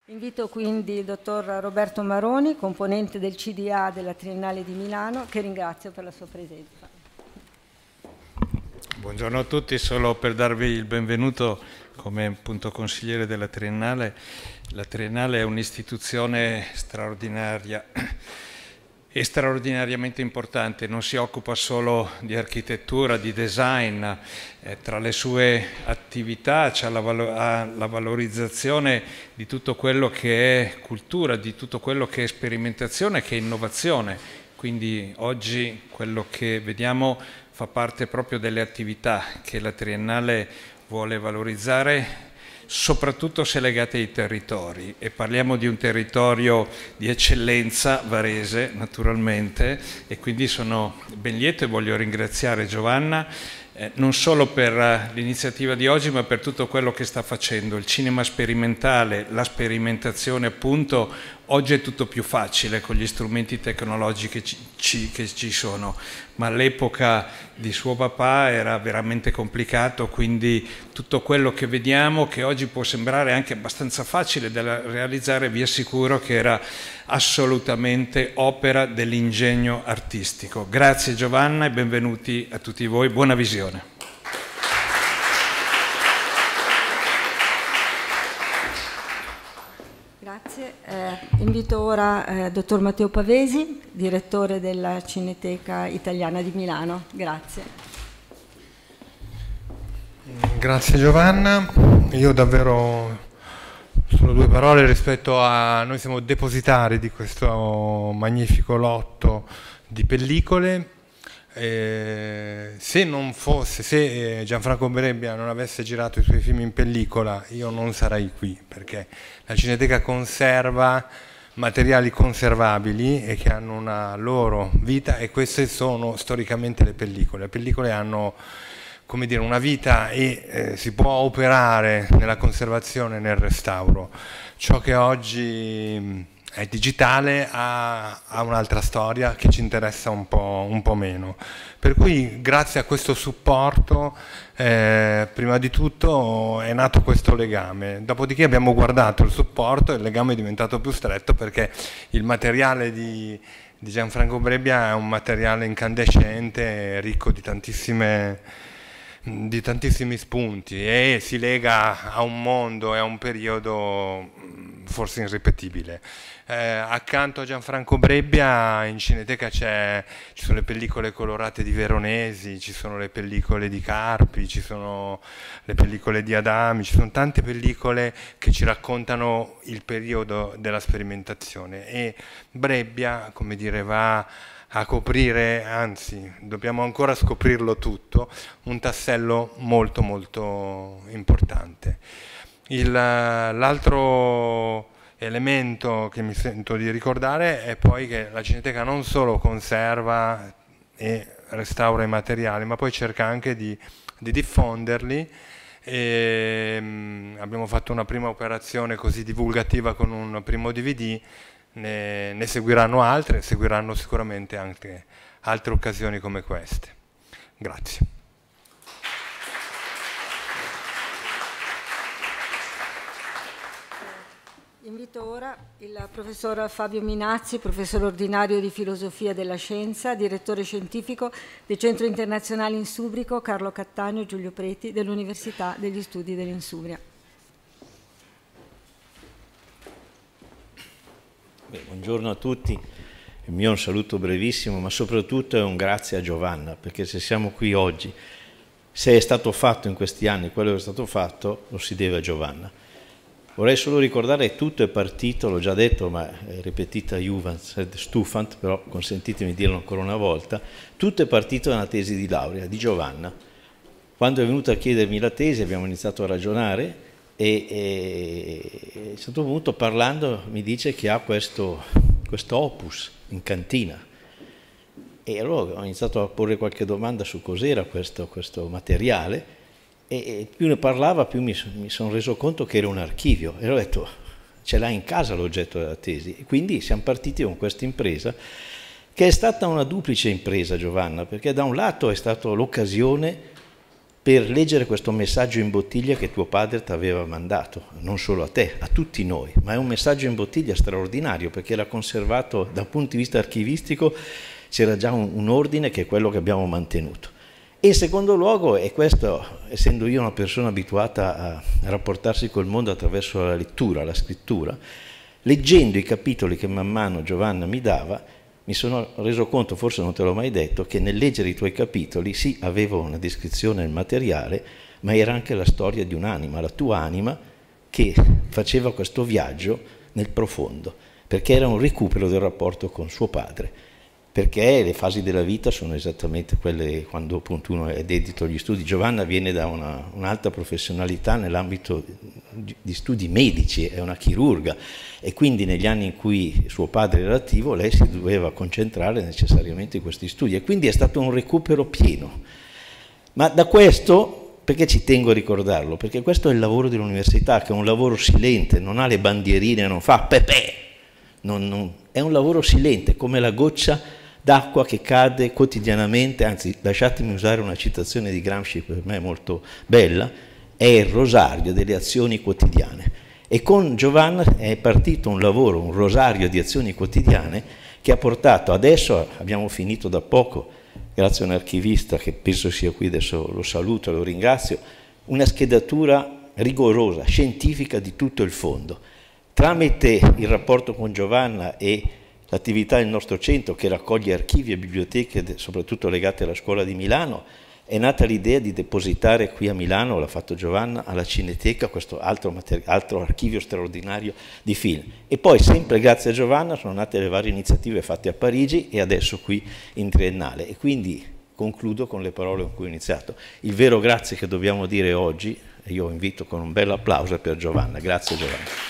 Invito quindi il dottor Roberto Maroni, componente del CDA della Triennale di Milano, che ringrazio per la sua presenza. Buongiorno a tutti, solo per darvi il benvenuto come appunto consigliere della Triennale. La Triennale è un'istituzione straordinaria e straordinariamente importante, non si occupa solo di architettura, di design, tra le sue attività c'è la valorizzazione di tutto quello che è cultura, di tutto quello che è sperimentazione, che è innovazione, quindi oggi quello che vediamo fa parte proprio delle attività che la Triennale vuole valorizzare, soprattutto se legate ai territori, e parliamo di un territorio di eccellenza varese naturalmente, e quindi sono ben lieto e voglio ringraziare Giovanna non solo per l'iniziativa di oggi ma per tutto quello che sta facendo. Il cinema sperimentale, la sperimentazione appunto, oggi è tutto più facile con gli strumenti tecnologici che ci sono, ma all'epoca di suo papà era veramente complicato, quindi tutto quello che vediamo, che oggi può sembrare anche abbastanza facile da realizzare, vi assicuro che era assolutamente opera dell'ingegno artistico. Grazie Giovanna e benvenuti a tutti voi, buona visione. Grazie. Invito ora il dottor Matteo Pavesi, direttore della Cineteca Italiana di Milano. Grazie. Grazie Giovanna. Io davvero solo due parole rispetto a... Noi siamo depositari di questo magnifico lotto di pellicole. Se Gianfranco Brebbia non avesse girato i suoi film in pellicola, io non sarei qui, perché la Cineteca conserva materiali conservabili e che hanno una loro vita, e queste sono storicamente le pellicole. Le pellicole hanno, come dire, una vita e si può operare nella conservazione e nel restauro. Ciò che oggi è digitale ha un'altra storia che ci interessa un po' meno. Per cui grazie a questo supporto prima di tutto è nato questo legame, dopodiché abbiamo guardato il supporto e il legame è diventato più stretto, perché il materiale di Gianfranco Brebbia è un materiale incandescente, ricco di tantissimi spunti, e si lega a un mondo e a un periodo forse irripetibile. Accanto a Gianfranco Brebbia in Cineteca ci sono le pellicole colorate di Veronesi, ci sono le pellicole di Carpi, ci sono le pellicole di Adami, ci sono tante pellicole che ci raccontano il periodo della sperimentazione, e Brebbia, come dire, va a coprire, anzi dobbiamo ancora scoprirlo tutto, un tassello molto molto importante. L'altro elemento che mi sento di ricordare è poi che la Cineteca non solo conserva e restaura i materiali, ma poi cerca anche di diffonderli, e abbiamo fatto una prima operazione così divulgativa con un primo DVD, ne seguiranno altre, seguiranno sicuramente anche altre occasioni come queste. Grazie. Invito ora il professor Fabio Minazzi, professore ordinario di Filosofia della Scienza, direttore scientifico del Centro Internazionale Insubrico Carlo Cattaneo Giulio Preti dell'Università degli Studi dell'Insubria. Buongiorno a tutti, il mio è un saluto brevissimo, ma soprattutto è un grazie a Giovanna, perché se siamo qui oggi, se è stato fatto in questi anni quello che è stato fatto, lo si deve a Giovanna. Vorrei solo ricordare che tutto è partito, l'ho già detto, ma è ripetita Juvans ed stufant, però consentitemi di dirlo ancora una volta, tutto è partito da una tesi di laurea di Giovanna. Quando è venuta a chiedermi la tesi abbiamo iniziato a ragionare, e a un certo punto, parlando, mi dice che ha questo opus in cantina, e allora ho iniziato a porre qualche domanda su cos'era questo materiale, e più ne parlava più mi sono reso conto che era un archivio, e ho detto ce l'ha in casa l'oggetto della tesi, e quindi siamo partiti con questa impresa che è stata una duplice impresa, Giovanna, perché da un lato è stata l'occasione per leggere questo messaggio in bottiglia che tuo padre ti aveva mandato, non solo a te, a tutti noi, ma è un messaggio in bottiglia straordinario perché era conservato dal punto di vista archivistico, c'era già un ordine che è quello che abbiamo mantenuto. E in secondo luogo, e questo, essendo io una persona abituata a rapportarsi col mondo attraverso la lettura, la scrittura, leggendo i capitoli che man mano Giovanna mi dava, mi sono reso conto, forse non te l'ho mai detto, che nel leggere i tuoi capitoli sì, avevo una descrizione del materiale, ma era anche la storia di un'anima, la tua anima, che faceva questo viaggio nel profondo, perché era un recupero del rapporto con suo padre, perché le fasi della vita sono esattamente quelle quando appunto uno è dedito agli studi. Giovanna viene da un'alta professionalità nell'ambito di studi medici, è una chirurga, e quindi negli anni in cui suo padre era attivo lei si doveva concentrare necessariamente in questi studi, e quindi è stato un recupero pieno. Ma da questo, perché ci tengo a ricordarlo? Perché questo è il lavoro dell'università, che è un lavoro silente, non ha le bandierine, non fa pepe, è un lavoro silente, come la goccia d'acqua che cade quotidianamente. Anzi, lasciatemi usare una citazione di Gramsci, per me è molto bella, è il rosario delle azioni quotidiane. E con Giovanna è partito un lavoro, un rosario di azioni quotidiane che ha portato, adesso abbiamo finito da poco, grazie a un archivista che penso sia qui, adesso lo saluto e lo ringrazio, una schedatura rigorosa, scientifica di tutto il fondo. Tramite il rapporto con Giovanna e l'attività del nostro centro, che raccoglie archivi e biblioteche, soprattutto legate alla scuola di Milano, è nata l'idea di depositare qui a Milano, l'ha fatto Giovanna, alla Cineteca, questo altro archivio straordinario di film. E poi, sempre grazie a Giovanna, sono nate le varie iniziative fatte a Parigi e adesso qui in Triennale. E quindi concludo con le parole con cui ho iniziato. Il vero grazie che dobbiamo dire oggi, e io invito con un bel applauso, per Giovanna. Grazie Giovanna.